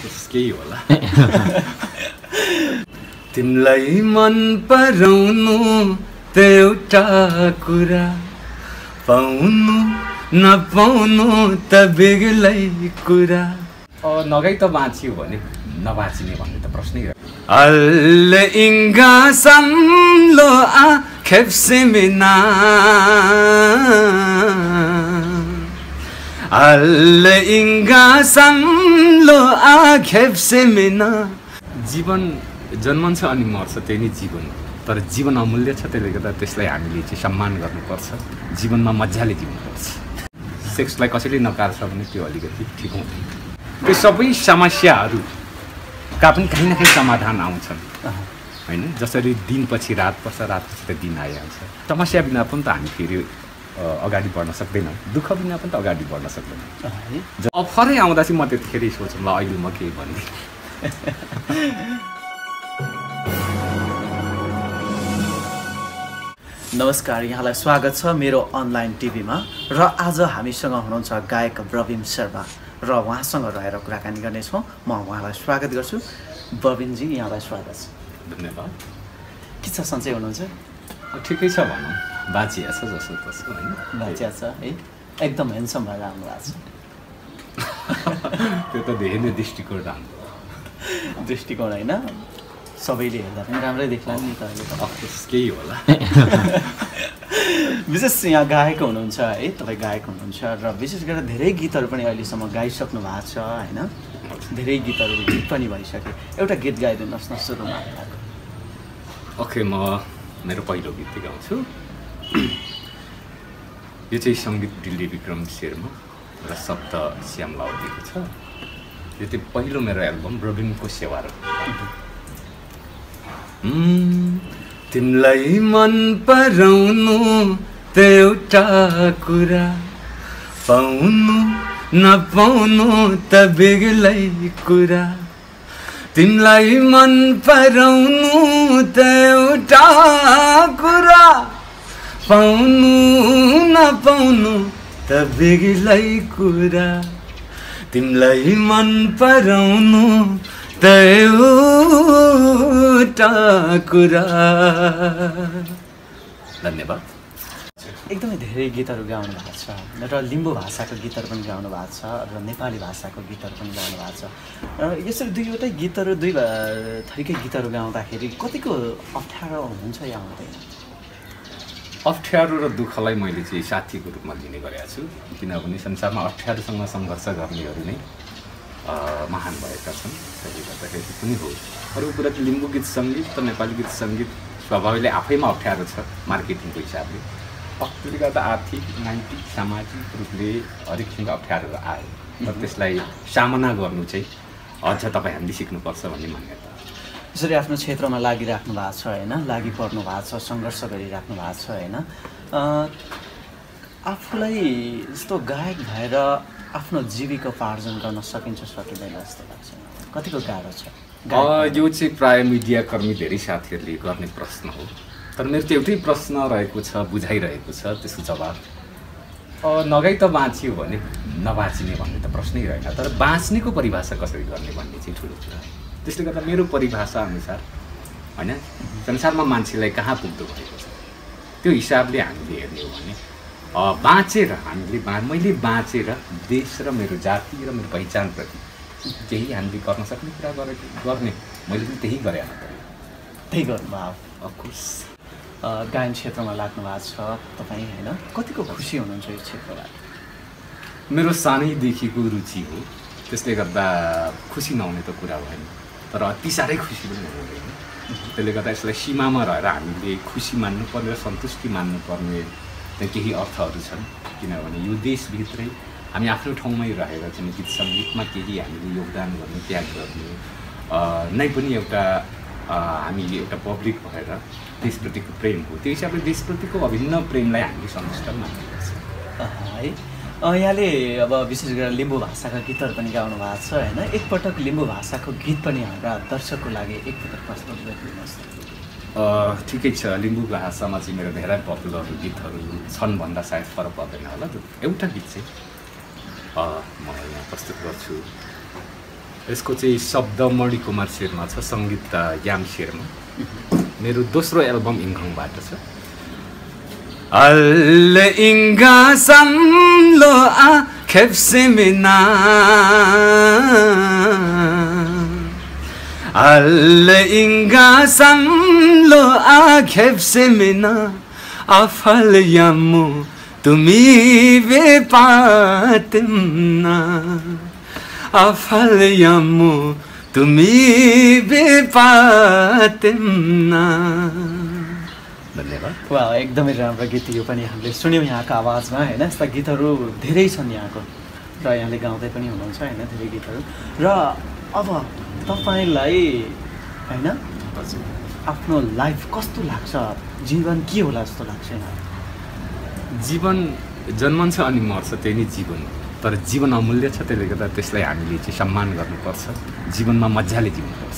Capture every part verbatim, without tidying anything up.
केही होला तिमीलाई मन पराउनु त एउटा कुरा पाउनु नपाउनु त बेग्लै कुरा नगई त बाँचियो भने नबाँचिने भन्ने त प्रश्नै अल इंगा सम्लो आ खेप्सेमिना अल इंगा सम्लो आ खेप्सेमिना जीवन जन्मन्छ अनि मर्छ त्यही नै जीवन तर जीवन अमूल्य छ त्यसले गर्दा त्यसलाई हामीले चाहिँ सम्मान गर्नुपर्छ जीवनमा मजाले जिउनुपर्छ सेक्सलाई कसैले नकार्छ भने त्यो अलिकति ठिक हुँदैन त्यो सबै समस्याहरूका पनि कहीँ न कहीँ समाधान आउँछन् हैन जसरी दिनपछि रात पर्छ रातपछि त दिन आइहाल्छ समस्या बिना पनि त हामी फेरि अगाडि बढ्न सक्दैनौँ दुःख बिना पनि त अगाडि बढ्न सक्दैनौँ अफरै आउँदा चाहिँ म त्यतिखेर सोच्छु ल अहिले म के भन्ने नमस्कार यहाँलाई स्वागत छ मेरो अनलाइन टिभीमा र आज हामीसँग हुनुहुन्छ गायक प्रवीण शर्मा र उहाँसँग रहेर कुराकानी गर्नेछौँ म उहाँलाई स्वागत गर्छु प्रवीणजी यहाँलाई स्वागत छ धन्यवाद के छ सन्चै हुनुहुन्छ ठिकै छ भनौँ बाँचिया छ जसो तसो होइन बाँचिया छ है एकदम ह्यान्डसम भएर आउनु भएको छ त्यो त धेरै नै दृष्टिकोण राम्रो दृष्टिकोण होइन सबैले हेर्दा पनि राम्रै देख्ला नि त अहिले त केही होला विशेष यहाँ गायक हुनुहुन्छ है तपाईँ गायक हुनुहुन्छ र विशेष गरेर धेरै गीतहरू पनि अहिलेसम्म गाइसक्नु भएको छ होइन धेरै गीतहरू गीत पनि भइसके एउटा गीत गाइदिनुहोस् न सुरुमा ओके म मेरो पहिलो गीत गाउँछु यो चाहिँ सङ्गीत दिल्ली विक्रम शर्मा र शब्द श्याम लाउदीको छ यो चाहिँ पहिलो मेरो एल्बम प्रवीणको सेवा र तिमीलाई मन पराउनु त एउटा कुरा पाउनु नपाउनु त बेग्लै कुरा तिमीलाई मन पराउनु त एउटा कुरा पाउनु नपाउनु त बेग्लै कुरा तिमीलाई मन पराउनु त एउटा कुरा धन्यवाद एकदमै धेरै गीतहरू गाउनु भएको छ र लिम्बू भाषाको गीतहरू पनि गाउनु भएको छ र नेपाली भाषाको गीतहरू पनि गाउनु भएको छ र यसरी दुईवटै गीतहरू दुई थरीकै गीतहरू गाउँदाखेरि कतिको अप्ठ्यारो हुन्छ या हुँदैन अप्ठ्यारो र दुःखलाई मैले चाहिँ साथीको रूपमा लिने गरेको छु किनभने संसारमा अप्ठ्यारोसँग सङ्घर्ष गर्नेहरू नै महान भएका छन् त्यसले गर्दाखेरि पनि हो अरू कुरा चाहिँ लिम्बू गीत सङ्गीत र नेपाली गीत सङ्गीत स्वभावले आफैमा अप्ठ्यारो छ मार्केटिङको हिसाबले त्यसले गर्दा आर्थिक नैतिक सामाजिक रूपले हरेक किसिमको अप्ठ्यारोहरू आयो र त्यसलाई सामना गर्नु चाहिँ अझ तपाईँ हामीले सिक्नुपर्छ भन्ने मान्यता जसरी आफ्नो क्षेत्रमा लागिराख्नु भएको छ होइन लागि पर्नु भएको छ सङ्घर्ष गरिराख्नु भएको छ होइन आफूलाई यस्तो गायक भएर आफ्नो जीविकोपार्जन गर्न सकिन्छ सकिँदैन जस्तो लाग्छ कतिको गाह्रो छ यो चाहिँ प्राय मिडियाकर्मी धेरै साथीहरूले गर्ने प्रश्न हो तर मेरो चाहिँ एउटै प्रश्न रहेको छ बुझाइरहेको छ त्यसको जवाब नगई त बाँचियो भने नबाँचिने भन्ने त प्रश्नै रहेन तर बाँच्नेको परिभाषा कसरी गर्ने भन्ने चाहिँ ठुलो कुरा त्यसले गर्दा मेरो परिभाषा अनुसार होइन संसारमा मान्छेलाई कहाँ पुग्दो भएको छ त्यो हिसाबले हामीले हेर्ने हो भने बाँचेर हामीले बा मैले बाँचेर देश र मेरो जाति र मेरो पहिचानप्रति केही हामीले गर्न सक्ने कुरा गरेको गर्ने मैले पनि त्यही गरेँ त्यही गर्नुभयो अफकोर्स गायन क्षेत्रमा लाग्नु भएको छ तपाईँ होइन कतिको खुसी हुनुहुन्छ यो क्षेत्रबाट मेरो सानैदेखिको रुचि हो त्यसले गर्दा खुसी नहुने त कुरा भएन तर अति साह्रै खुसी पनि हुँदैन त्यसले गर्दा यसलाई सीमामा रहेर हामीले खुसी मान्नुपर्ने र सन्तुष्टि मान्नुपर्ने त्यहाँ केही अर्थहरू छन् किनभने यो देशभित्रै हामी आफ्नो ठाउँमै रहेर चाहिँ गीत सङ्गीतमा केही हामीले योगदान गर्ने त्याग गर्ने नै पनि एउटा हामी एउटा पब्लिक भएर देशप्रतिको प्रेम हो त्यो हिसाबले देशप्रतिको अभिन्न प्रेमलाई हामीले सन्तुष्ट मान्नुपर्छ है यहाँले अब विशेष गरेर लिम्बू भाषाका गीतहरू पनि गाउनु भएको छ होइन एकपटक लिम्बू भाषाको गीत पनि हाम्रा दर्शकको लागि एकपटक प्रस्तुत गरिदिनुहोस् ठिकै छ लिम्बू भाषामा चाहिँ मेरो धेरै पपुलर गीतहरू छन् भन्दा सायद फरक पर्दैन होला एउटा गीत चाहिँ म यहाँ प्रस्तुत गर्छु यसको चाहिँ शब्द मणिकुमार शेर्मा छ, सङ्गीत याम शेर्मा। मेरो दोस्रो एल्बम इङखङबाट छ। अल इंगा समलो आखेफ से मिना अल इंगा समलो आखेफ से मिना अफल यमु तुमी वे पातिमना अफल यमु तुमी वे पातिमना। धन्यवाद। वा एकदमै राम्रो गीत यो पनि हामीले सुन्यौँ यहाँको आवाजमा होइन। यस्ता गीतहरू धेरै छन् यहाँको र यहाँले गाउँदै पनि हुनुहुन्छ होइन धेरै गीतहरू। र अब तपाईँलाई होइन आफ्नो लाइफ कस्तो लाग्छ, जीवन के होला जस्तो लाग्छ? जीवन जन्मन्छ अनि मर्छ, त्यही नै जीवन हो। तर जीवन अमूल्य छ, त्यसले गर्दा त्यसलाई हामीले चाहिँ सम्मान गर्नुपर्छ, जीवनमा मजाले जिउनुपर्छ।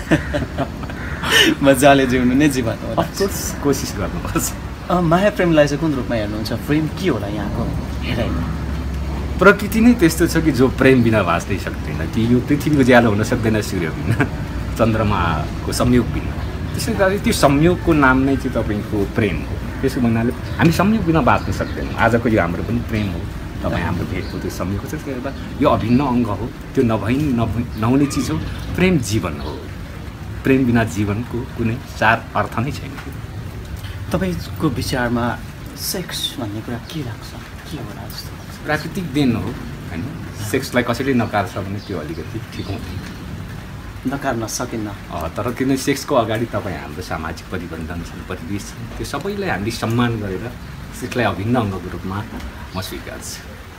मजाले जिउनु नै जीवन हो। अफकोर्स कोसिस गर्नुपर्छ। माया प्रेमलाई चाहिँ कुन रूपमा हेर्नुहुन्छ? प्रेम के होला यहाँको हेराइमा? प्रकृति नै त्यस्तो छ कि जो प्रेम बिना बाँच्नै सक्दैन, कि यो पृथ्वीको ज्यालो हुन सक्दैन सूर्य बिना, चन्द्रमाको संयोग बिना। त्यसले गर्दा त्यो संयोगको नाम नै चाहिँ तपाईँको प्रेम हो। त्यसको भन्नाले हामी संयोग बिना बाँच्न सक्दैनौँ। आजको यो हाम्रो पनि प्रेम हो, तपाईँ हाम्रो भेटको त्यो संयोग हो। त्यसले गर्दा यो अभिन्न अङ्ग हो, त्यो नभइ नहुने चिज हो। प्रेम जीवन हो, प्रेम बिना जीवनको कुनै चार अर्थ नै छैन। तपाईँको विचारमा सेक्स भन्ने कुरा के लाग्छ? के होला जस्तो लाग्छ? प्राकृतिक देन हो होइन। सेक्सलाई कसैले नकार्छ भने त्यो अलिकति ठिक हुँदैन, नकार्न सकिन्न। तर किन सेक्सको अगाडि तपाईँ हाम्रो सामाजिक परिबन्धन छन्, परिवेश छन्, त्यो सबैलाई हामीले सम्मान गरेर सेक्सलाई अभिन्न अङ्गको रूपमा म स्वीकार्छु।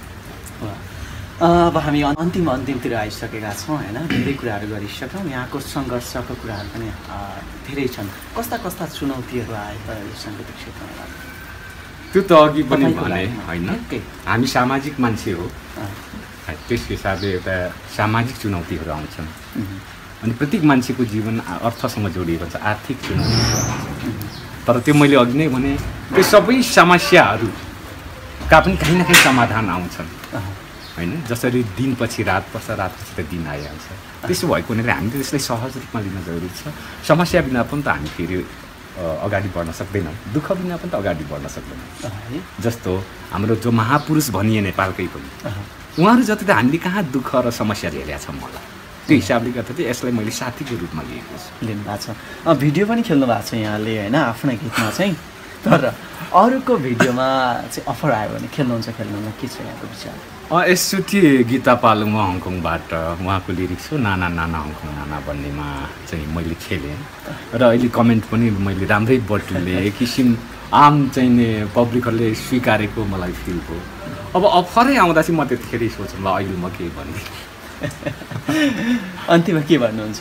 अब हामी अन्तिम अन्तिमतिर आइसकेका छौँ होइन। धेरै कुराहरू गरिसक्यौँ। यहाँको सङ्घर्षको कुराहरू पनि धेरै छन्। कस्ता कस्ता चुनौतीहरू आए त यो साङ्गीतिक क्षेत्रमा? त्यो त अघि पनि भने होइन, हामी सामाजिक मान्छे हो, त्यस हिसाबले एउटा सामाजिक चुनौतीहरू आउँछन्। अनि प्रत्येक मान्छेको जीवन अर्थसँग जोडिएको छ, आर्थिक चुनौती। तर त्यो मैले अघि नै भने त्यो सबै समस्याहरूका पनि कहीँ न कहीँ समाधान आउँछन् होइन। जसरी दिनपछि रात पर्छ, रातपछि त दिन आइहाल्छ। त्यसो भएको हुनाले हामीले त्यसलाई सहज रूपमा लिन जरुरी छ। समस्या बिना पनि त हामी फेरि अगाडि बढ्न सक्दैनौँ, दुःख बिना पनि त अगाडि बढ्न सक्दैनौँ। जस्तो हाम्रो जो महापुरुष भनिए नेपालकै पनि, उहाँहरू जति त हामीले कहाँ दुःख र समस्या झेलेका छौँ मलाई। त्यो हिसाबले गर्दा चाहिँ यसलाई मैले साथीको रूपमा लिएको छु। लिनुभएको छ। भिडियो पनि खेल्नु भएको छ यहाँले होइन आफ्नै गीतमा चाहिँ। तर अरूको भिडियोमा चाहिँ अफर आयो भने खेल्नुहुन्छ खेल्नुहुन्न, के छ यहाँको विचार? यसचोटि गीता पालुङ हङकङबाट उहाँको लिरिक्स हो नाना नाना हङकङ नाना भन्नेमा चाहिँ मैले खेलेँ र अहिले कमेन्ट पनि मैले राम्रै बटुले किसिम आम चाहिँ नि पब्लिकहरूले स्वीकारेको मलाई फिल भयो। अब अफरै आउँदा चाहिँ म त्यतिखेर सोचौँ ल अहिले म के भन्ने। अन्तिममा के भन्नुहुन्छ?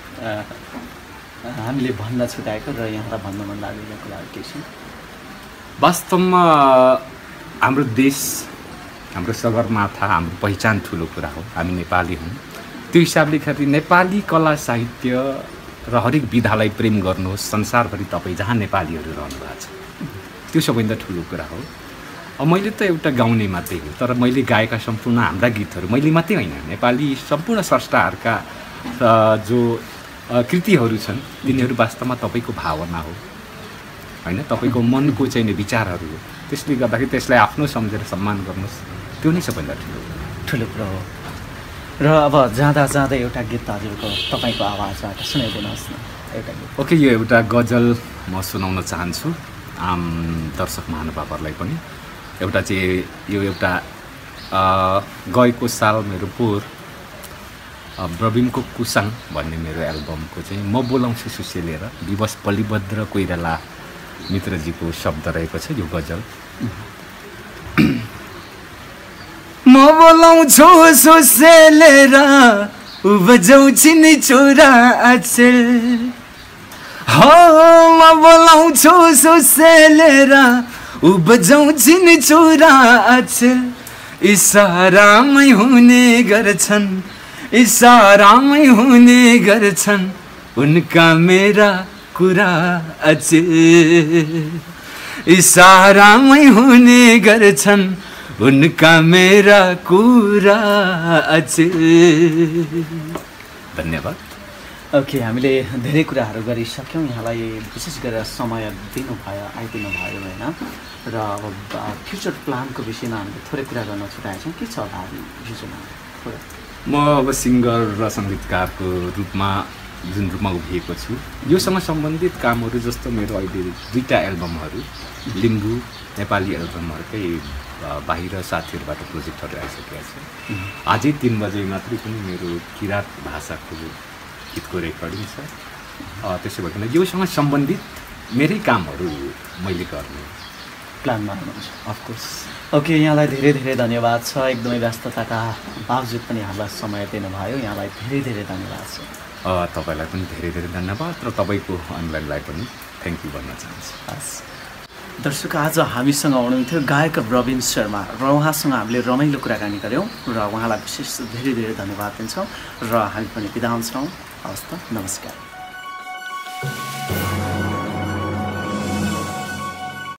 हामीले भन्न छुटाएको र यहाँलाई भन्न मन लागेको कुराहरू के छन्? वास्तवमा हाम्रो देश, हाम्रो सगरमाथा, हाम्रो पहिचान ठुलो कुरा हो। हामी नेपाली हौँ, त्यो हिसाबले खातिर नेपाली कला साहित्य र हरेक विधालाई प्रेम गर्नुहोस्। संसारभरि तपाईँ जहाँ नेपालीहरू रहनु भएको छ, त्यो सबैभन्दा ठुलो कुरा हो। अब मैले त एउटा गाउने मात्रै हो, तर मैले गाएका सम्पूर्ण हाम्रा गीतहरू, मैले मात्रै होइन, नेपाली सम्पूर्ण स्रष्टाहरूका जो कृतिहरू छन् तिनीहरू वास्तवमा तपाईँको भावना हो होइन, तपाईँको मनको चाहिँ विचारहरू हो। त्यसले गर्दाखेरि त्यसलाई आफ्नो सम्झेर सम्मान गर्नुहोस्, त्यो नै सबैभन्दा ठुलो ठुलो कुरो हो। र अब जाँदा जाँदै एउटा गीत हजुरको तपाईँको आवाजबाट सुनाइदिनुहोस् न एउटा गीत। ओके, यो एउटा गजल म सुनाउन चाहन्छु आम दर्शक महानुभावहरूलाई पनि। एउटा चाहिँ यो एउटा गएको साल मेरो पोहोर ब्रविमको कुसाङ भन्ने मेरो एल्बमको चाहिँ म बोलाउँछु सुसेलेर विवश बलिभद्र कोइराला मित्रजीको शब्द रहेको छ यो गजल। म बोलाउँछु सुसेलेर उब्जाउँछु नि चुरा अचेल, हो म बोलाउँछु सुसेलेर उब्जाउँछु नि चुरा अचेल। इसारामै हुने गर्छन्, इसारामै हुने गर्छन् उनका मेरा कुरा अचेल, इसारामै हुने गर्छन् उनका मेरा कुरा अचेल। धन्यवाद। ओके, हामीले धेरै कुराहरू गरिसक्यौँ। यहाँलाई विशेष गरेर समय दिनुभयो, आइदिनु भयो होइन। र अब फ्युचर प्लानको विषयमा हामीले थोरै कुरा गर्न छुटाएका छौँ। के छ होला फ्युचरमा थोरै? म अब सिङ्गर र सङ्गीतकारको रूपमा जुन रूपमा उभिएको छु, योसँग सम्बन्धित कामहरू जस्तो मेरो अहिले दुईवटा एल्बमहरू, लिम्बू नेपाली एल्बमहरूकै बाहिर साथीहरूबाट प्रोजेक्टहरू आइसकेका छ। आजै तिन बजे मात्रै पनि मेरो किराँत भाषाको गीतको रेकर्डिङ छ। त्यसो भएन योसँग सम्बन्धित मेरै कामहरू मैले गर्ने प्लानमा हुनुहुन्छ अफकोर्स। ओके, यहाँलाई धेरै धेरै धन्यवाद छ। एकदमै व्यस्तताका बावजुद पनि हामीलाई समय दिनुभयो। यहाँलाई धेरै धेरै धन्यवाद छ। तपाईँलाई पनि धेरै धेरै धन्यवाद र तपाईँको अनलाइनलाई पनि थ्याङ्क यू भन्न चाहन्छु। हस् दर्शक, आज हामीसँग हुनुहुन्थ्यो गायक रबिन शर्मा र उहाँसँग हामीले रमाइलो कुराकानी गऱ्यौँ र उहाँलाई विशेष धेरै धेरै धन्यवाद दिन्छौँ र हामी पनि बिदा हुन्छौँ। हवस् त, नमस्कार।